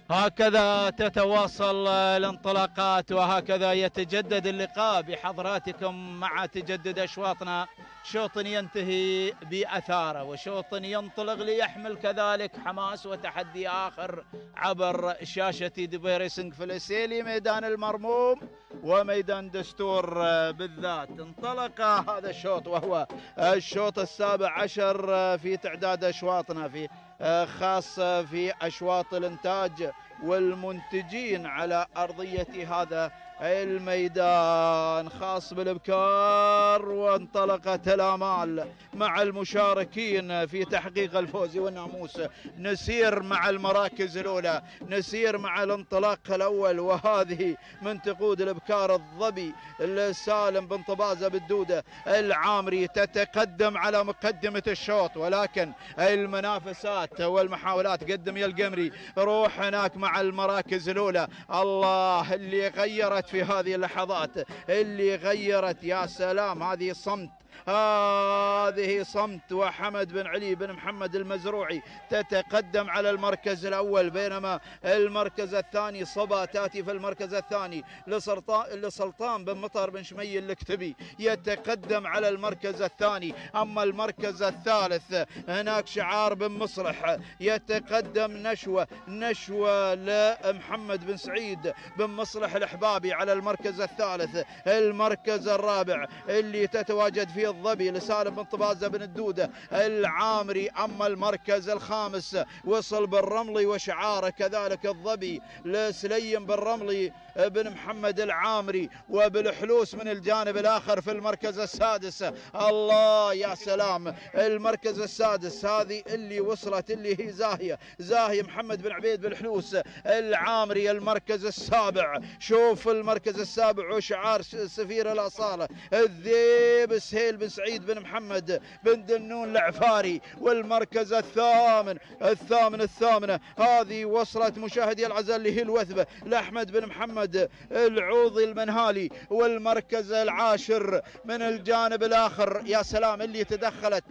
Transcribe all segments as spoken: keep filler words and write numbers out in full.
هكذا تتواصل الانطلاقات وهكذا يتجدد اللقاء بحضراتكم مع تجدد أشواطنا. شوط ينتهي بأثاره وشوط ينطلق ليحمل كذلك حماس وتحدي آخر عبر شاشة دبي ريسنج في الإسيلي، ميدان المرموم وميدان دستور بالذات. انطلق هذا الشوط وهو الشوط السابع عشر في تعداد أشواطنا، في خاص في أشواط الإنتاج والمنتجين على أرضية هذا الميدان، خاص بالابكار. وانطلقت الامال مع المشاركين في تحقيق الفوز والناموس. نسير مع المراكز الاولى، نسير مع الانطلاق الاول، وهذه من تقود الابكار الظبي السالم بن طبازه بالدوده العامري تتقدم على مقدمه الشوط، ولكن المنافسات والمحاولات قدم يا القمري. روح هناك مع المراكز الاولى. الله اللي غيرت في هذه اللحظات، اللي غيرت. يا سلام، هذه صمت، هذه صمت. وحمد بن علي بن محمد المزروعي تتقدم على المركز الأول، بينما المركز الثاني صبا تاتي في المركز الثاني لسلطان بن مطر بن شمي الكتبي يتقدم على المركز الثاني. أما المركز الثالث هناك شعار بن مصلح يتقدم نشوة نشوة لمحمد بن سعيد بن مصلح الأحبابي على المركز الثالث. المركز الرابع اللي تتواجد فيه الظبي لسالم بن طبازة بن الدودة العامري. أما المركز الخامس وصل بالرملي وشعاره كذلك الظبي لسليم بالرملي بن محمد العامري، وبالحلوس من الجانب الآخر في المركز السادس. الله يا سلام، المركز السادس هذه اللي وصلت اللي هي زاهية زاهية محمد بن عبيد بالحلوس العامري. المركز السابع، شوف المركز السابع وشعار سفير الأصالة الذيب سهيل بن سعيد بن محمد بن دنون العفاري. والمركز الثامن الثامن الثامنة هذه وصلت مشاهدي العزاء اللي هي الوثبة لأحمد بن محمد العوضي المنهالي. والمركز العاشر من الجانب الآخر، يا سلام اللي تدخلت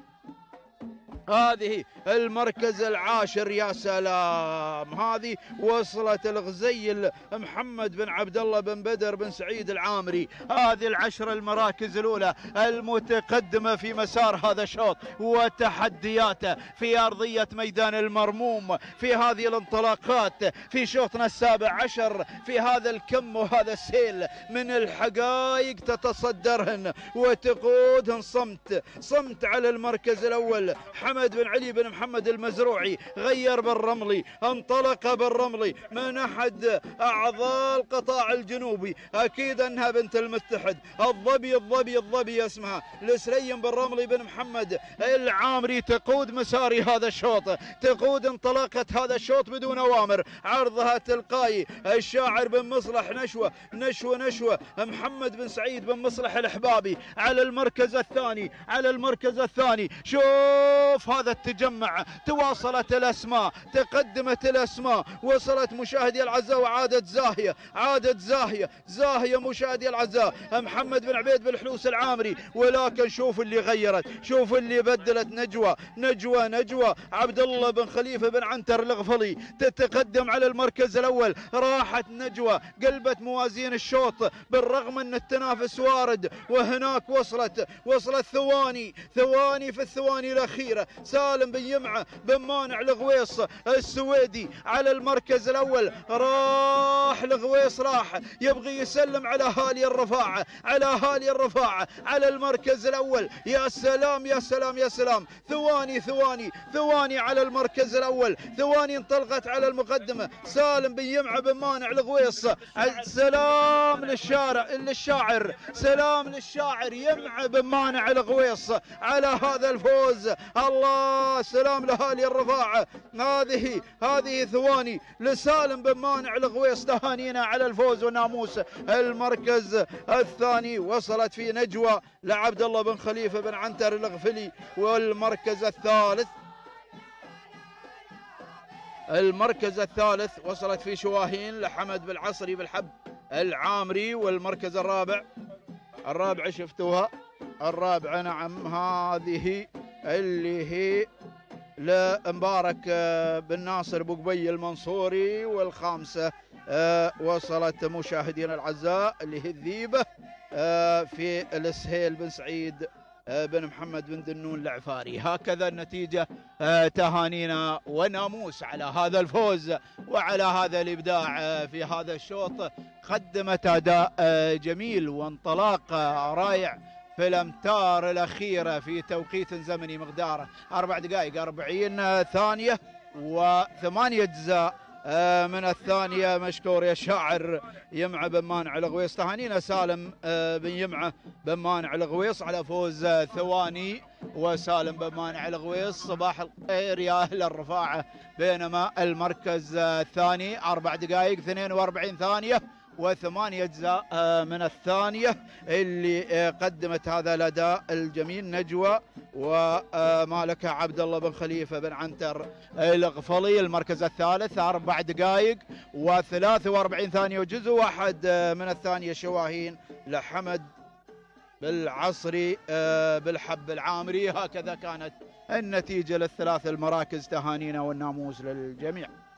هذه المركز العاشر، يا سلام، هذه وصلت الغزيل محمد بن عبد الله بن بدر بن سعيد العامري. هذه العشر المراكز الأولى المتقدمة في مسار هذا الشوط وتحدياته في أرضية ميدان المرموم في هذه الانطلاقات في شوطنا السابع عشر، في هذا الكم وهذا السيل من الحقائق تتصدرهن وتقودهن صمت صمت على المركز الأول. حمد بن علي بن محمد المزروعي غير بالرملي، انطلق بالرملي من أحد أعضاء القطاع الجنوبي، أكيد أنها بنت المتحد. الظبي الظبي الظبي اسمها لسليم بالرملي بن محمد العامري تقود مسار هذا الشوط، تقود انطلاقة هذا الشوط بدون أوامر. عرضها تلقائي الشاعر بن مصلح نشوة نشوة نشوة محمد بن سعيد بن مصلح الأحبابي على المركز الثاني على المركز الثاني. شوف هذا التجمع، تواصلت الأسماء، تقدمت الأسماء، وصلت مشاهدي العزاء وعادت زاهية عادت زاهية زاهية مشاهدي العزاء محمد بن عبيد بالحلوس العامري. ولكن شوف اللي غيرت، شوف اللي بدلت. نجوى نجوى نجوى عبد الله بن خليفة بن عنتر الغفلي تتقدم على المركز الأول. راحت نجوى قلبت موازين الشوط بالرغم أن التنافس وارد، وهناك وصلت وصلت ثواني ثواني في الثواني الأخيرة. سالم بن يمعة بن مانع الغويص السويدي على المركز الأول. راح الغويص، راح يبغي يسلم على هالي الرفاعة على هالي الرفاعة على المركز الأول. يا سلام يا سلام يا سلام، ثواني ثواني ثواني على المركز الأول، ثواني انطلقت على المقدمة. سالم بن يمعة بن مانع الغويص. سلام للشارع للشاعر سلام للشاعر يمعة بن مانع الغويص على هذا الفوز. الله، سلام لهالي الرفاعة. هذه هذه ثواني لسالم بن مانع الغويص، تهانينا على الفوز والناموس. المركز الثاني وصلت في نجوى لعبد الله بن خليفة بن عنتر الغفلي. والمركز الثالث المركز الثالث وصلت في شواهين لحمد بالعصري بالحب العامري. والمركز الرابع الرابع شفتوها الرابعة، نعم، هذه اللي هي لمبارك بن ناصر بو قبي المنصوري، والخامسة وصلت مشاهدينا الأعزاء اللي هي الذيبة في السهيل بن سعيد بن محمد بن دنون العفاري. هكذا النتيجة. تهانينا وناموس على هذا الفوز وعلى هذا الإبداع في هذا الشوط. قدمت أداء جميل وانطلاق رائع في الأمتار الأخيرة في توقيت زمني مقداره أربع دقائق أربعين ثانية وثمانية أجزاء من الثانية. مشكور يا شاعر يمعة بن مانع الغويص. تهانينا سالم بن يمعة بن مانع الغويص على فوز ثواني، وسالم بن مانع الغويص صباح الخير يا أهل الرفاعة. بينما المركز الثاني أربع دقائق اثنين وأربعين ثانية وثمانية أجزاء من الثانية اللي قدمت هذا الأداء الجميل نجوى ومالكة عبد الله بن خليفة بن عنتر الغفلي. المركز الثالث أربع دقائق وثلاثة وأربعين ثانية وجزء واحد من الثانية شواهين لحمد بالعصري بالحب العامري. هكذا كانت النتيجة للثلاث المراكز. تهانينا والناموس للجميع.